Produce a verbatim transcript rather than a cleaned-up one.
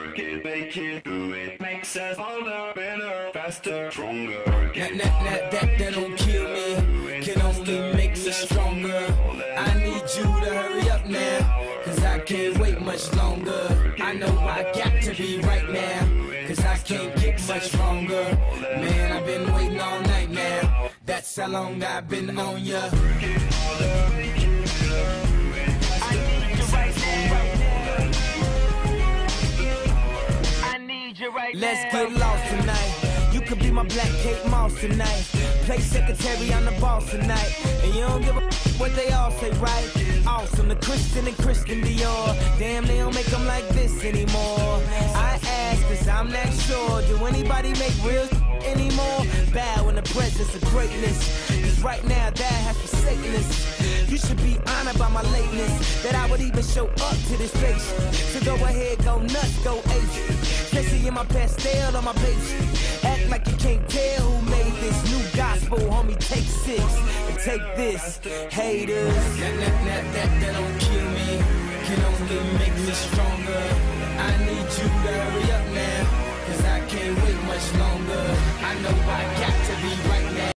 work it, make it, do it, makes us harder, better, faster, stronger. That, that, that, that, that don't kill me, can only make us stronger. I need you to hurry up now, cause I can't wait much longer. I know I got to be right now, cause I can't get much longer. Man, I've been waiting all night now, that's how long I've been on ya. I need you right now, right now. I need you right now. Let's get lost tonight, you could be my black Kate Moss tonight. Play secretary, I'm the boss tonight. And you don't give a what they all say, right? Awesome, the Christian and Christian Dior. Damn, they don't make them like this anymore. I ask, cause I'm not sure. Do anybody make real anymore? Bow in the presence of greatness, cause right now that has forsaken us. You should be honored by my lateness, that I would even show up to this place. So go ahead, go nuts, go ape. Especially in my pastel on my page. Act like you can't tell who made this new gospel, homie. Take six and take this, haters. That, that, that, that, that don't kill me, can only make me stronger. I need you to hurry up now, cause I can't wait much longer. I know